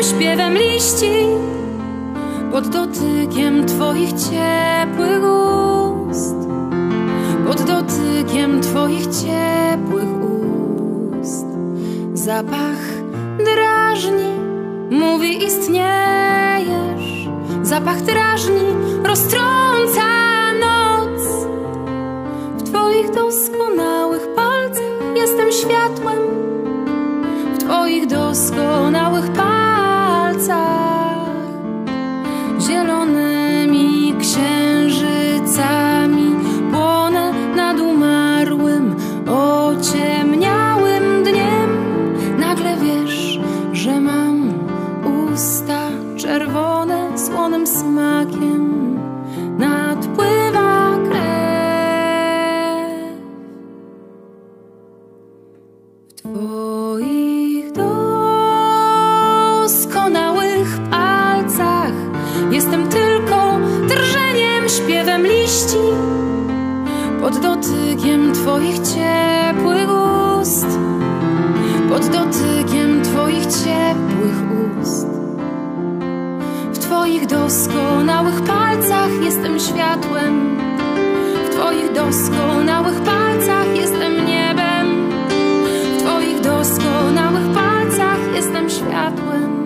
śpiewem liści, pod dotykiem Twoich ciepłych ust, pod dotykiem Twoich ciepłych ust. Zapach drażni, mówi istniejesz, zapach drażni, roztrąca noc. W Twoich doskonałych palcach jestem światłem, w Twoich doskonałych palcach zielonymi księżycami płonę nad umarłym, ociemniałym dniem. Nagle wiesz, że mam usta czerwone, słonym smakiem nadpływa krew. W Twoich doskonałych palcach jestem tylko drżeniem, śpiewem liści, pod dotykiem Twoich ciepłych ust, pod dotykiem Twoich ciepłych ust. W Twoich doskonałych palcach jestem światłem, w Twoich doskonałych palcach jestem niebem, w Twoich doskonałych palcach jestem światłem.